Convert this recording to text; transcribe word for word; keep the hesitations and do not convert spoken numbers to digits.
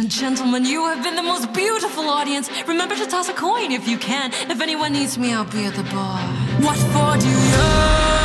and gentlemen, you have been the most beautiful audience. Remember to toss a coin if you can. If anyone needs me, I'll be at the bar. What for do you